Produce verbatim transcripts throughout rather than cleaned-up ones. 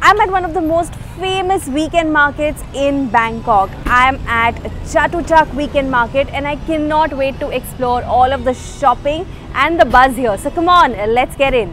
I'm at one of the most famous weekend markets in Bangkok. I'm at Chatuchak weekend market and I cannot wait to explore all of the shopping and the buzz here. So come on, let's get in.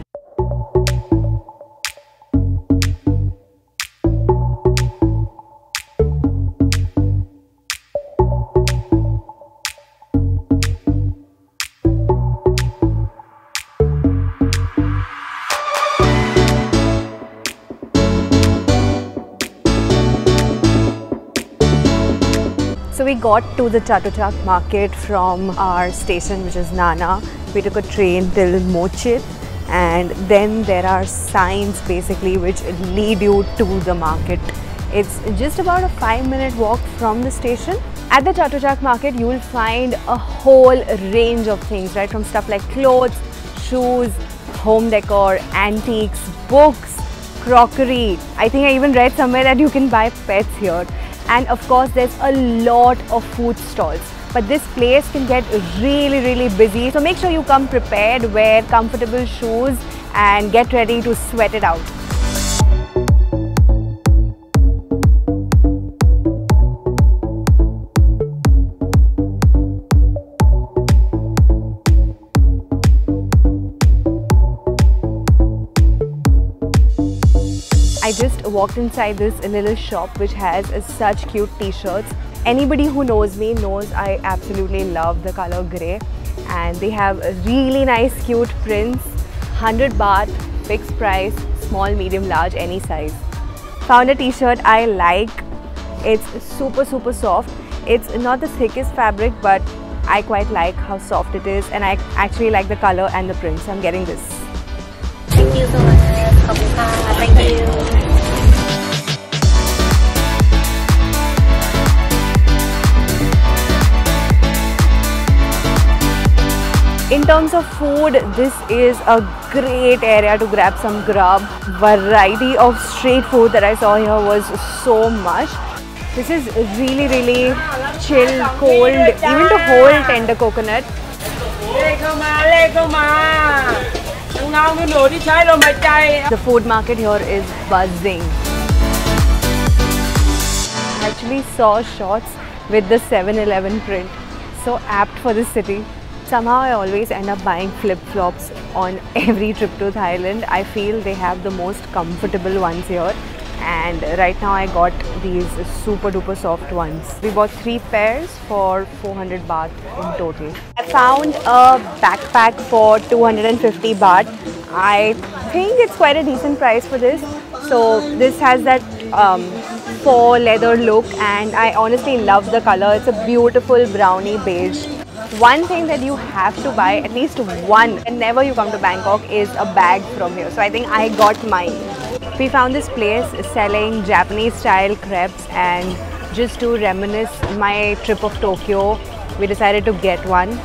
So we got to the Chatuchak market from our station, which is Nana. We took a train till Mo Chit, and then there are signs basically which lead you to the market. It's just about a five minute walk from the station. At the Chatuchak market, you will find a whole range of things, right? From stuff like clothes, shoes, home decor, antiques, books, crockery. I think I even read somewhere that you can buy pets here. And of course, there's a lot of food stalls. But this place can get really, really busy. So make sure you come prepared, wear comfortable shoes and get ready to sweat it out. I just walked inside this little shop which has such cute t-shirts. Anybody who knows me knows I absolutely love the color grey, and they have really nice cute prints. one hundred baht, fixed price, small, medium, large, any size. Found a t-shirt I like. It's super super soft. It's not the thickest fabric, but I quite like how soft it is, and I actually like the color and the print, so I'm getting this. Thank you so much. Thank you. In terms of food, this is a great area to grab some grub. Variety of street food that I saw here was so much. This is really really chill, cold, even to hold tender coconut. The food market here is buzzing. I actually saw shots with the seven eleven print. So apt for this city. Somehow I always end up buying flip-flops on every trip to Thailand. I feel they have the most comfortable ones here. And right now I got these super duper soft ones. We bought three pairs for four hundred baht in total. I found a backpack for two hundred fifty baht. I think it's quite a decent price for this. So this has that um, faux leather look, and I honestly love the color. It's a beautiful brownie beige. One thing that you have to buy, at least one, whenever you come to Bangkok, is a bag from here. So I think I got mine. We found this place selling Japanese style crepes, and just to reminisce my trip of Tokyo, we decided to get one.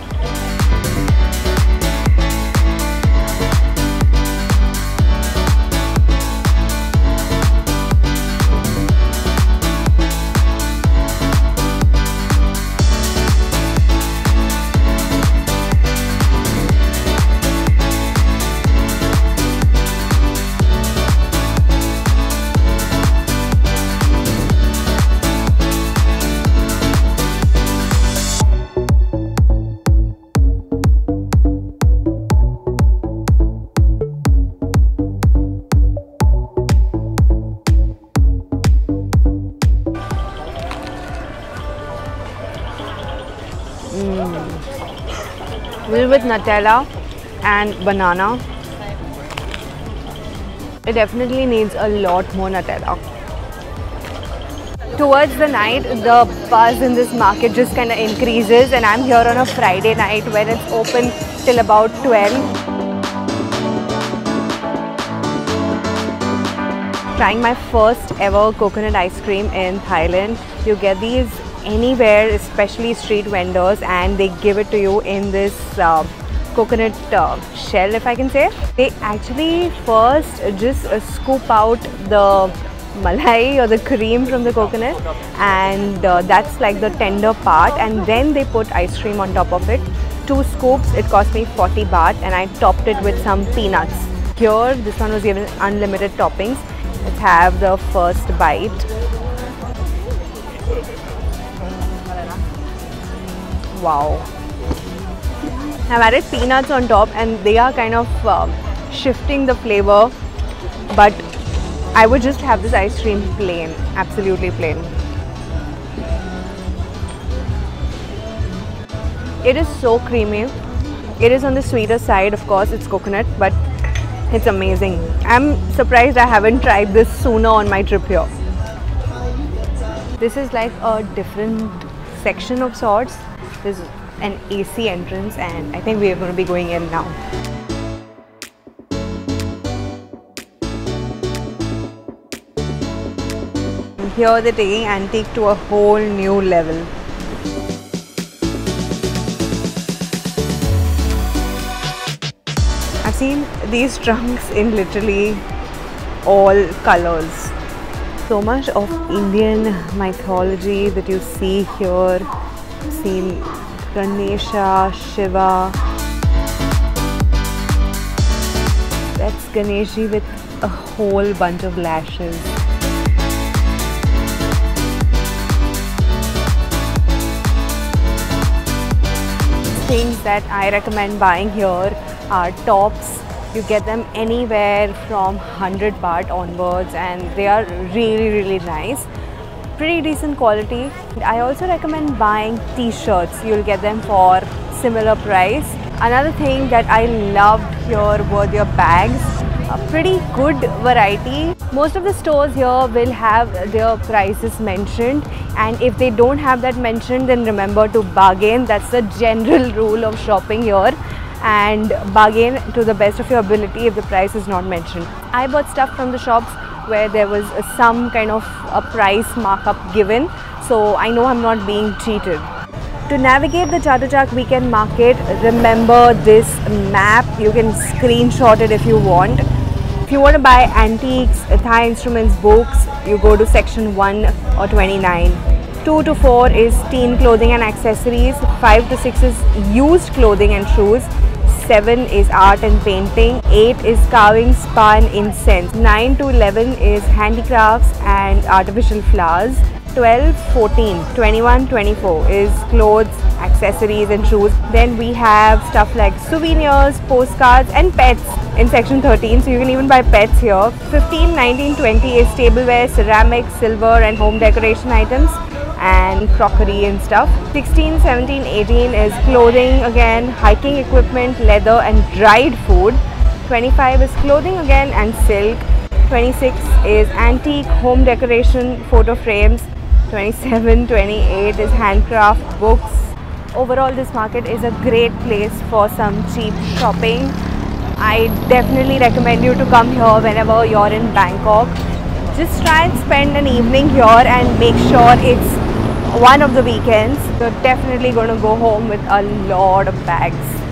Filled with Nutella and banana. It definitely needs a lot more Nutella. Towards the night, the buzz in this market just kind of increases, and I'm here on a Friday night when it's open till about twelve. Trying my first ever coconut ice cream in Thailand. You get these anywhere, especially street vendors, and they give it to you in this uh, coconut uh, shell, if I can say. They actually first just uh, scoop out the malai or the cream from the coconut, and uh, that's like the tender part, and then they put ice cream on top of it. Two scoops, it cost me forty baht, and I topped it with some peanuts. Here, this one was given unlimited toppings. Let's have the first bite. Wow. I've added peanuts on top and they are kind of uh, shifting the flavor, but I would just have this ice cream plain, absolutely plain. It is so creamy. It is on the sweeter side, of course, it's coconut, but it's amazing. I'm surprised I haven't tried this sooner on my trip here. This is like a different section of sorts. There's an A C entrance and I think we are going to be going in now. Here they're taking antique to a whole new level. I've seen these trunks in literally all colors. So much of Indian mythology that you see here. I've seen Ganesha, Shiva. That's Ganeshi with a whole bunch of lashes. Things that I recommend buying here are tops. You get them anywhere from one hundred baht onwards and they are really really nice. Pretty decent quality. I also recommend buying t-shirts. You'll get them for similar price. Another thing that I loved here were their bags. A pretty good variety. Most of the stores here will have their prices mentioned, and if they don't have that mentioned, then remember to bargain. That's the general rule of shopping here, and bargain to the best of your ability if the price is not mentioned. I bought stuff from the shops where there was some kind of a price markup given, so I know I'm not being cheated. To navigate the Chatuchak weekend market, remember this map. You can screenshot it if you want. If you want to buy antiques, Thai instruments, books, you go to section one or twenty-nine. two to four is teen clothing and accessories. five to six is used clothing and shoes. seven is art and painting. eight is carving, spa and incense. nine to eleven is handicrafts and artificial flowers. twelve, fourteen, twenty-one, twenty-four is clothes, accessories and shoes. Then we have stuff like souvenirs, postcards and pets in section thirteen, so you can even buy pets here. fifteen, nineteen, twenty is tableware, ceramics, silver and home decoration items and crockery and stuff. sixteen, seventeen, eighteen is clothing again, hiking equipment, leather and dried food. twenty-five is clothing again and silk. twenty-six is antique, home decoration, photo frames. twenty-seven, twenty-eight is handcraft, books. Overall, this market is a great place for some cheap shopping. I definitely recommend you to come here whenever you're in Bangkok. Just try and spend an evening here and make sure it's one of the weekends. You're definitely going to go home with a lot of bags.